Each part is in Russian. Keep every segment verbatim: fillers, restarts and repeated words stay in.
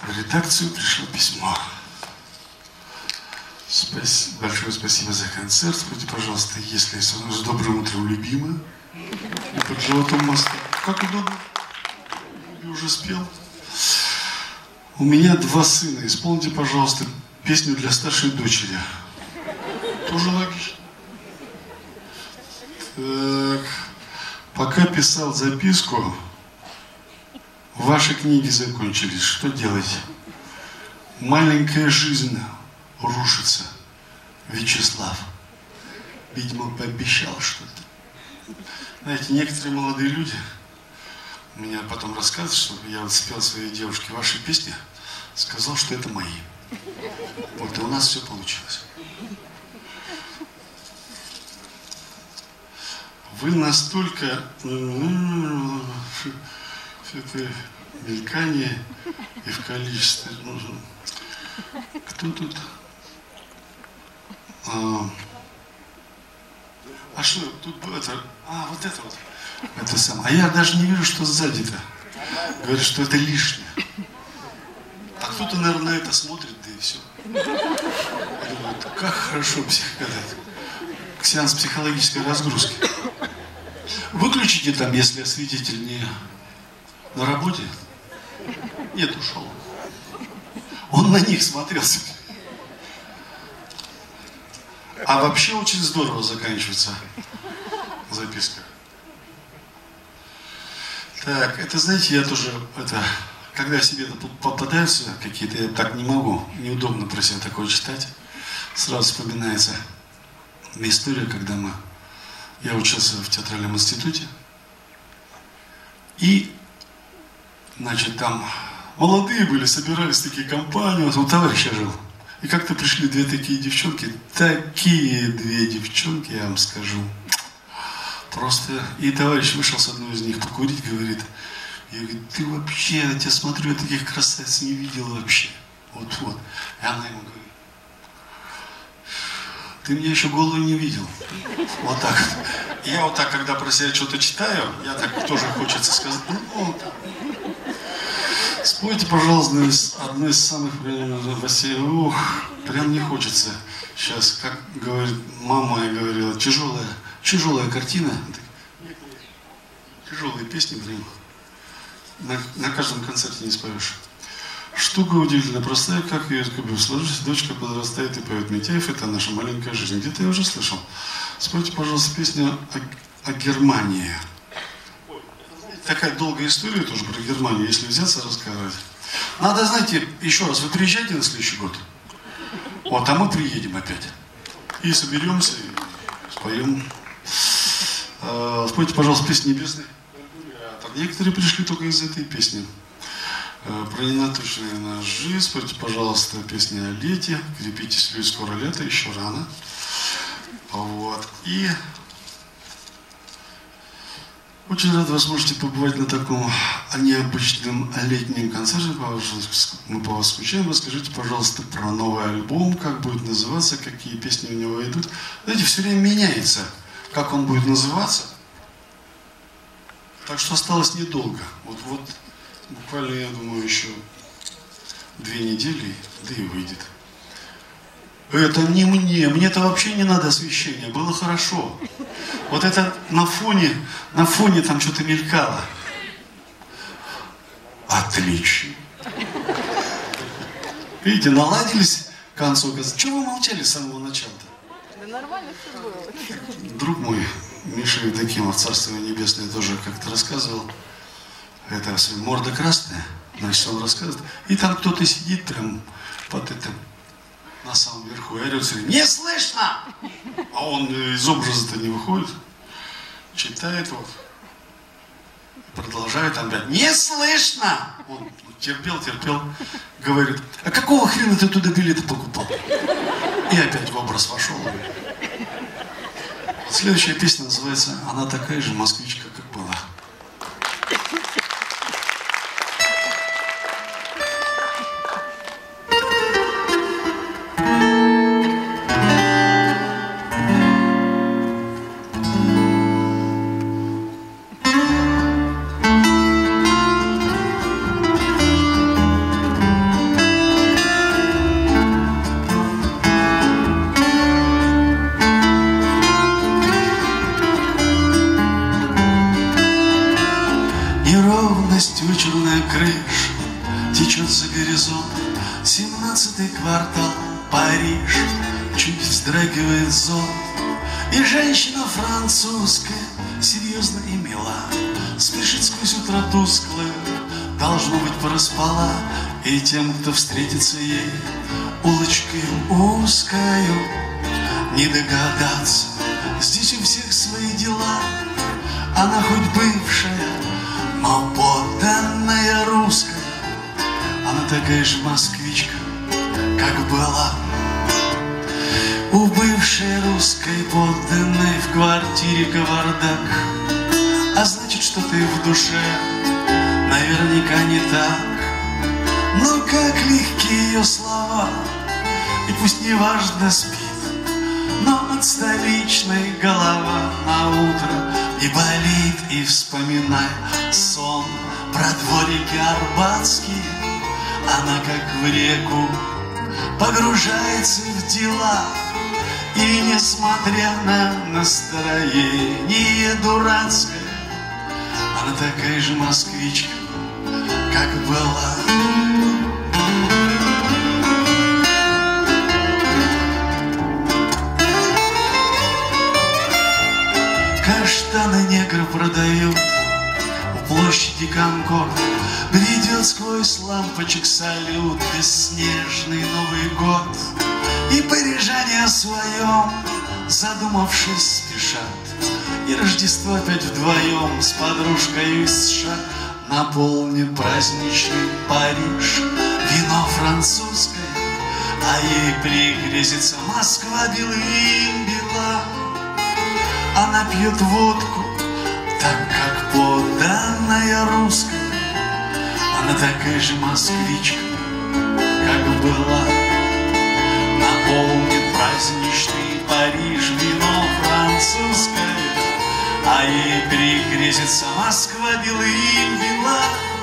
В редакцию пришло письмо. Спасибо, большое спасибо за концерт. Спойте, пожалуйста, если с добрым утром, любимая. И под животом моста. Как удобно. Я уже спел. У меня два сына. Исполните, пожалуйста, песню для старшей дочери. Тоже логично. Так. Пока писал записку, ваши книги закончились. Что делать? Маленькая жизнь рушится. Вячеслав. Видимо, пообещал что-то. Знаете, некоторые молодые люди меня потом рассказывают, что я вот спел своей девушке ваши песни, сказал, что это мои. Вот, и у нас все получилось. Вы настолько это мелькание и в количестве. Кто тут? А, а что тут это? А, вот это вот. Это самое. А я даже не вижу, что сзади-то. Говорят, что это лишнее. А кто-то, наверное, на это смотрит, да и все. Я думаю, как хорошо психогадать. Сеанс психологической разгрузки. Выключите там, если осветитель не на работе. Нет, ушел. Он на них смотрелся. А вообще очень здорово заканчивается записка. Так, это, знаете, я тоже, это, когда себе попадаются какие-то, я так не могу, неудобно про себя такое читать. Сразу вспоминается история, когда мы, я учился в театральном институте, и, значит, там молодые были, собирались такие компании, вот у товарища жил. И как-то пришли две такие девчонки, такие две девчонки, я вам скажу. Просто, и товарищ вышел с одной из них покурить, говорит, я говорю, ты вообще, я тебя смотрю, я таких красавиц не видел вообще. Вот-вот. И она ему говорит, ты меня еще голову не видел. Вот так. И я вот так, когда про себя что-то читаю, я так тоже хочется сказать, ну, вот так. Спойте, пожалуйста, одну из самых, ух, прям не хочется. Сейчас, как говорит мама моя говорила, тяжелая, тяжелая картина. Тяжелые песни, блин. На, на каждом концерте не споешь. Штука удивительно простая, как ее сложить. Дочка подрастает и поет Митяев, это наша маленькая жизнь. Где-то я уже слышал. Спойте, пожалуйста, песню о, о Германии. Такая долгая история тоже про Германию, если взяться рассказывать. Надо, знаете, еще раз, вы приезжайте на следующий год. Вот, а мы приедем опять. И соберемся, и споем. А, спойте, пожалуйста, песню «Небесный». Некоторые пришли только из этой песни. Про ненаточные ножи. Спойте, пожалуйста, песни о лете. Крепитесь, люди, скоро лето, еще рано. Вот. И очень рад вас можете побывать на таком необычном летнем концерте. Мы по вас скучаем. Расскажите, пожалуйста, про новый альбом, как будет называться, какие песни у него идут. Знаете, все время меняется, как он будет называться. Так что осталось недолго. Вот, вот буквально, я думаю, еще две недели, да и выйдет. Это не мне, мне-то вообще не надо освещения, было хорошо. Вот это на фоне, на фоне там что-то мелькало. Отлично. Видите, наладились к концу. Чего вы молчали с самого начала-то? Да нормально все было. Друг мой, Миша Евдокимов, Царство Небесное, тоже как-то рассказывал. Это морда красная, значит, он рассказывает. И там кто-то сидит прям под этим, на самом верху, и орет, не слышно! А он из образа-то не выходит, читает вот, продолжает там опять, не слышно! Он терпел, терпел, говорит, а какого хрена ты туда билеты покупал? И опять в образ вошел. Следующая песня называется «Она такая же москвичка, как была». думаешь, течет за горизонт семнадцатый квартал, Париж, чуть вздрагивает зонт. И женщина французская, серьезно и мила, спешит сквозь утро тусклое, должно быть, проспала. И тем, кто встретится ей улочкой узкою, не догадаться, здесь у всех свои дела. Она хоть бывшая, но подданная русская. Она такая же москвичка, как была. У бывшей русской подданной в квартире кавардак, а значит, что-то и в душе наверняка не так. Но как легки ее слова, и пусть неважно спит, но от столичной голова на утро и болит. И вспоминай сон про дворики арбатские, она как в реку погружается в дела. И несмотря на настроение дурацкое, она такая же москвичка, как была. Каштаны негр продают у площади Конкорд. Бредет сквозь лампочек салют бесснежный Новый год. И парижане о своем, задумавшись, спешат. И Рождество опять вдвоем с подружкой из США. Наполнит праздничный Париж вино французское, а ей пригрезится Москва белым бела. Она пьет водку, так как подданная русская. Она такая же москвичка, как была. Наполнит праздничный Париж вино французское, а ей пригрезится Москва белым бела.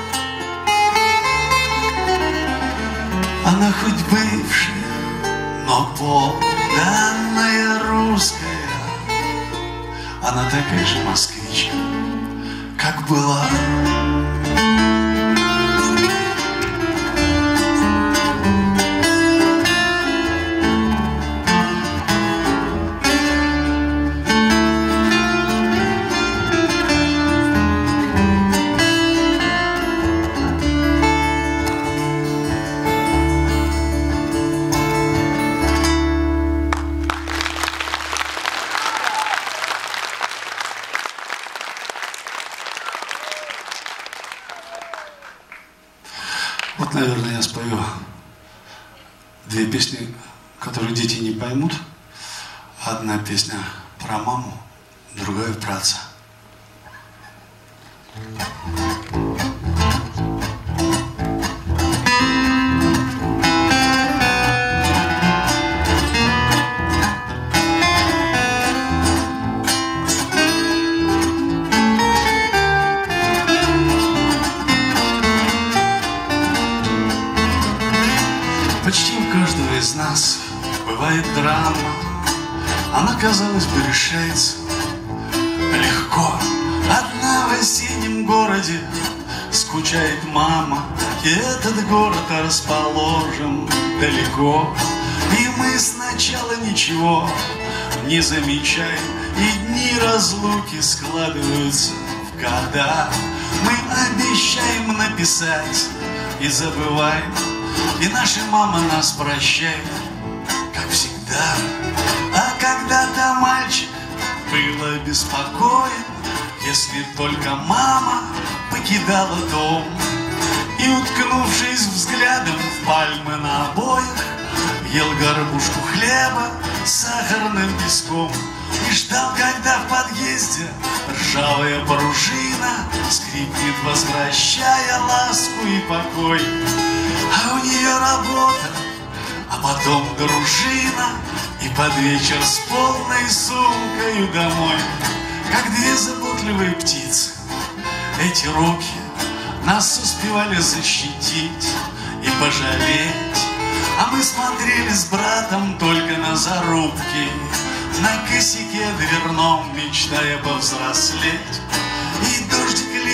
Она хоть бывшая, но подданная русская. Она такая же москвичка, как была. Вот, наверное, я спою две песни, которые дети не поймут. Одна песня про маму, другая про отца. Почти у каждого из нас бывает драма. Она, казалось бы, решается легко. Одна в осеннем городе скучает мама, и этот город расположен далеко. И мы сначала ничего не замечаем, и дни разлуки складываются в года. Мы обещаем написать и забываем, и наша мама нас прощает, как всегда. А когда-то мальчик был обеспокоен, если только мама покидала дом. И, уткнувшись взглядом в пальмы на обоях, ел горбушку хлеба с сахарным песком. И ждал, когда в подъезде ржавая пружина скрипнет, возвращая ласку и покой. А у нее работа, а потом дружина, и под вечер с полной сумкою домой. Как две заботливые птицы, эти руки нас успевали защитить и пожалеть. А мы смотрели с братом только на зарубки, на косяке дверном, мечтая повзрослеть. И дождик летний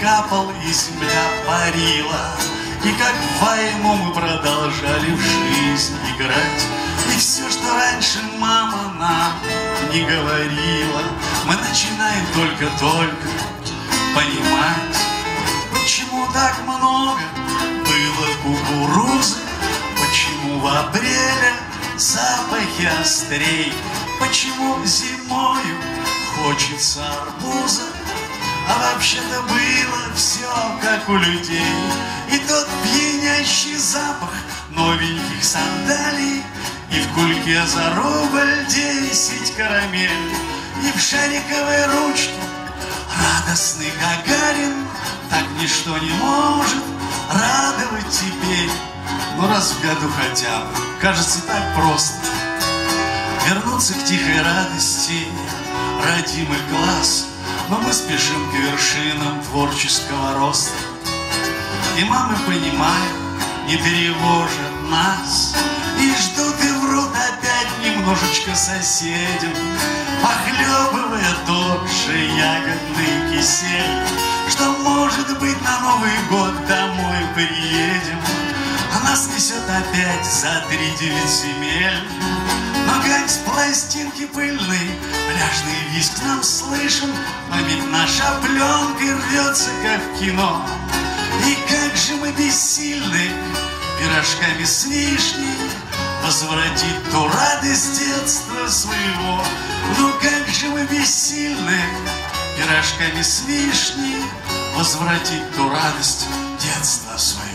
капал, и земля парила. И как в войну мы продолжали в жизнь играть. И все, что раньше мама нам не говорила, мы начинаем только-только понимать, почему так много было кукурузы, почему в апреле запахи острей, почему зимою хочется арбуза, а вообще-то было все как у людей. И тот пьянящий запах новеньких сандалий, и в кульке за рубль десять карамель, и в шариковой ручке радостный Гагарин. Так ничто не может радовать теперь. Ну раз в году хотя бы, кажется, так просто вернуться к тихой радости родимых глаз. Но мы спешим к вершинам творческого роста, и мамы понимают, не тревожат нас, и ждут и врут опять немножечко соседям, похлебывая тот же ягодный кисель, что, может быть, на Новый год домой приедем, а нас несет опять за три девять земель. Но как с пластинки пыльной пляжный визг нам слышен, но ведь наша пленка рвется, как в кино. И как же мы бессильны пирожками с вишней возвратить ту радость детства своего. Ну как же мы бессильны пирожками с вишней возвратить ту радость детства своего.